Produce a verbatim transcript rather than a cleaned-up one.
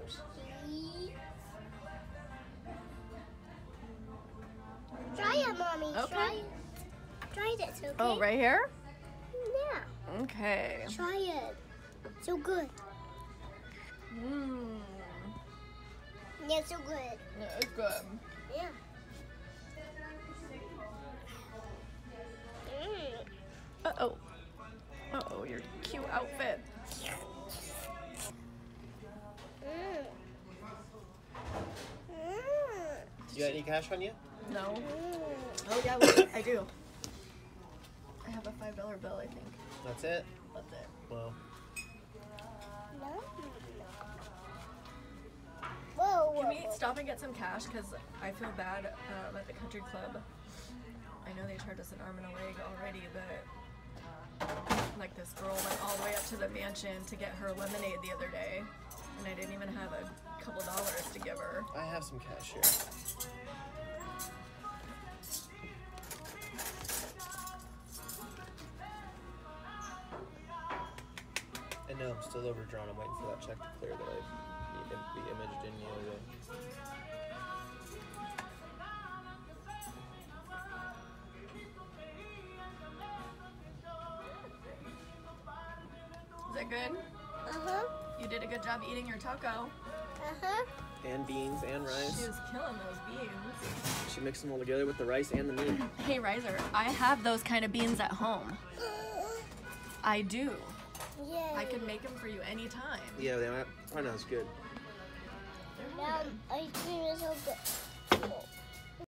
Try it, Mommy. Okay. Try it. Try it, okay? Oh, right here? Yeah. Okay. Try it. So good. Mmm. Yeah, so good. Yeah, it's good. Yeah. Mm. Uh-oh. Uh-oh, your cute outfit. Mm. Mm. You got any cash on you? No. Mm. Oh, yeah, wait, I do. I have a five dollar bill, I think. That's it? That's it. Well, No. Whoa, Can we whoa. stop and get some cash? Because I feel bad um, at the country club. I know they charged us an arm and a leg already, but like this girl went all the way up to the mansion to get her lemonade the other day, and I didn't even have a couple dollars to give her. I have some cash here. And no, I'm still overdrawn. I'm waiting for that check to clear that I be imaged in you. Is that good? Uh-huh. You did a good job eating your taco. Uh-huh. And beans and She rice. was killing those beans. She mixed them all together with the rice and the meat. Hey, Riser, I have those kind of beans at home. I do. Yeah. I can make them for you anytime. Yeah, they might, probably not as good. They're Now, good. ice cream is so good.